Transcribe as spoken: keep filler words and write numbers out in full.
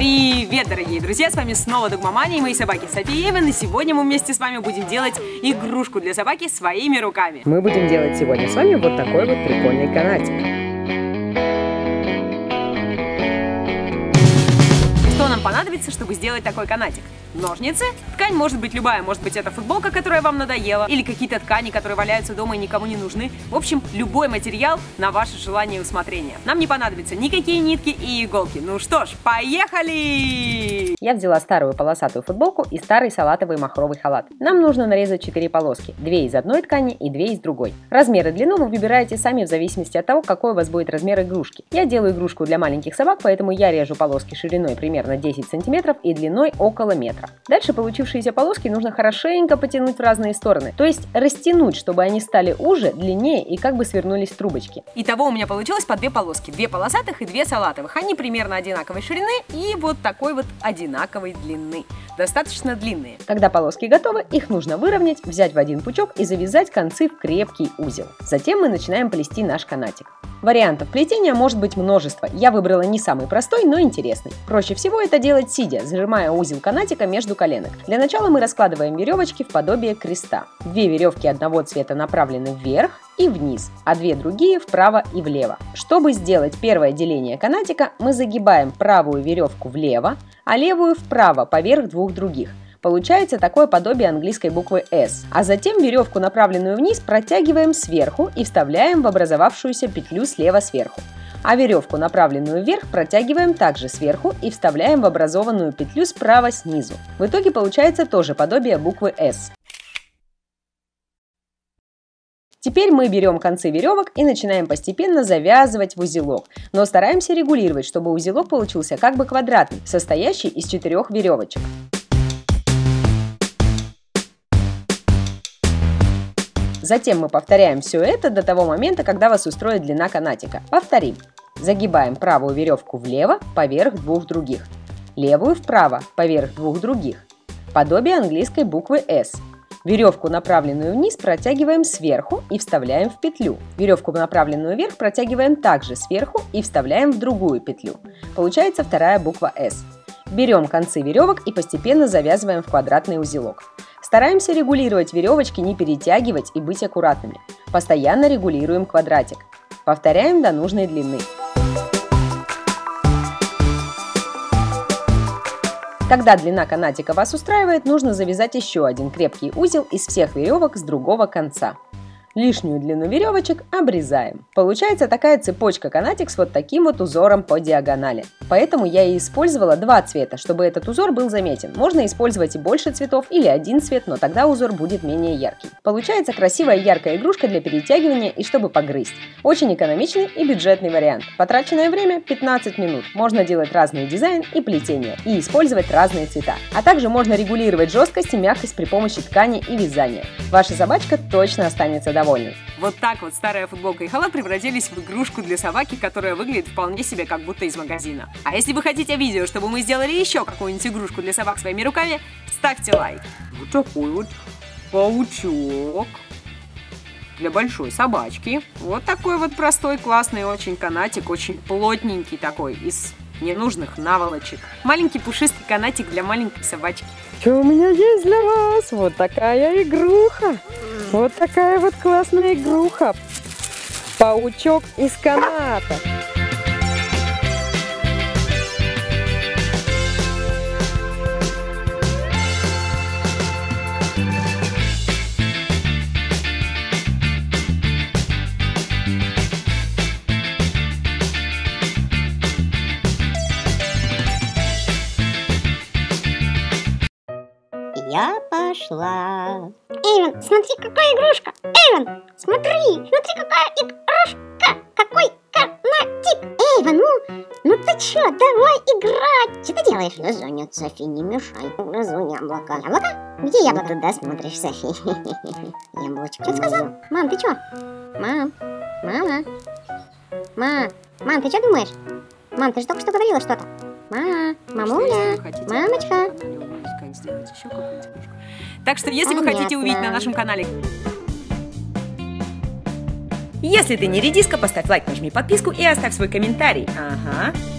Привет, дорогие друзья! С вами снова Dogmamania и мои собаки Софи и Эван. И сегодня мы вместе с вами будем делать игрушку для собаки своими руками. Мы будем делать сегодня с вами вот такой вот прикольный канатик. Что нам понадобится, чтобы сделать такой канатик? Ножницы. Ткань может быть любая. Может быть, это футболка, которая вам надоела, или какие-то ткани, которые валяются дома и никому не нужны. В общем, любой материал на ваше желание и усмотрение. Нам не понадобятся никакие нитки и иголки. Ну что ж, поехали! Я взяла старую полосатую футболку и старый салатовый махровый халат. Нам нужно нарезать четыре полоски. две из одной ткани и две из другой. Размер и длину вы выбираете сами в зависимости от того, какой у вас будет размер игрушки. Я делаю игрушку для маленьких собак, поэтому я режу полоски шириной примерно десять сантиметров и длиной около метра. Дальше получившиеся полоски нужно хорошенько потянуть в разные стороны, то есть растянуть, чтобы они стали уже, длиннее и как бы свернулись в трубочки. Итого у меня получилось по две полоски, две полосатых и две салатовых. Они примерно одинаковой ширины и вот такой вот одинаковой длины. Достаточно длинные. Когда полоски готовы, их нужно выровнять, взять в один пучок и завязать концы в крепкий узел. Затем мы начинаем плести наш канатик. Вариантов плетения может быть множество. Я выбрала не самый простой, но интересный. Проще всего это делать сидя, зажимая узел канатика между коленок. Для начала мы раскладываем веревочки в подобие креста. Две веревки одного цвета направлены вверх и вниз, а две другие вправо и влево. Чтобы сделать первое деление канатика, мы загибаем правую веревку влево, а левую вправо поверх двух других. Получается такое подобие английской буквы эс. А затем веревку, направленную вниз, протягиваем сверху и вставляем в образовавшуюся петлю слева сверху. А веревку, направленную вверх, протягиваем также сверху и вставляем в образованную петлю справа снизу. В итоге получается тоже подобие буквы эс. Теперь мы берем концы веревок и начинаем постепенно завязывать в узелок, но стараемся регулировать, чтобы узелок получился как бы квадратный, состоящий из четырех веревочек. Затем мы повторяем все это до того момента, когда вас устроит длина канатика. Повторим. Загибаем правую веревку влево поверх двух других, левую вправо поверх двух других. Подобие английской буквы эс. Веревку, направленную вниз, протягиваем сверху и вставляем в петлю. Веревку, направленную вверх, протягиваем также сверху и вставляем в другую петлю. Получается вторая буква эс. Берем концы веревок и постепенно завязываем в квадратный узелок. Стараемся регулировать веревочки, не перетягивать и быть аккуратными. Постоянно регулируем квадратик. Повторяем до нужной длины. Когда длина канатика вас устраивает, нужно завязать еще один крепкий узел из всех веревок с другого конца. Лишнюю длину веревочек обрезаем. Получается такая цепочка канатик с вот таким вот узором по диагонали. Поэтому я и использовала два цвета, чтобы этот узор был заметен. Можно использовать и больше цветов или один цвет, но тогда узор будет менее яркий. Получается красивая яркая игрушка для перетягивания и чтобы погрызть. Очень экономичный и бюджетный вариант. Потраченное время пятнадцать минут. Можно делать разный дизайн и плетение и использовать разные цвета. А также можно регулировать жесткость и мягкость при помощи ткани и вязания. Ваша собачка точно останется довольной. Вот так вот старая футболка и халат превратились в игрушку для собаки, которая выглядит вполне себе как будто из магазина. А если вы хотите видео, чтобы мы сделали еще какую-нибудь игрушку для собак своими руками, ставьте лайк. Вот такой вот паучок для большой собачки. Вот такой вот простой, классный очень канатик, очень плотненький такой, из ненужных наволочек. Маленький пушистый канатик для маленькой собачки. Что у меня есть для вас? Вот такая игруха. Вот такая вот классная игруха. Паучок из каната. Я пошла. Эван, смотри, какая игрушка. Эван, смотри, смотри, какая игрушка. Какой канатик. Эван, ну, ну ты чё, давай играть. Что ты делаешь? Грызунь, Софи, не мешай. Грызунь яблоко. Яблоко? Где яблоко? Туда смотришь, Софи. Яблочко. Что ты сказал? Мам, ты чё? Мам, мама. Мам, мам, ты что думаешь? Мам, ты же только что говорила что-то. Мама, мамуля, мамочка. Сделать еще какую-нибудь игрушку. Так что, если Понятно. Вы хотите увидеть на нашем канале... Если ты не редиска, поставь лайк, нажми подписку и оставь свой комментарий. Ага.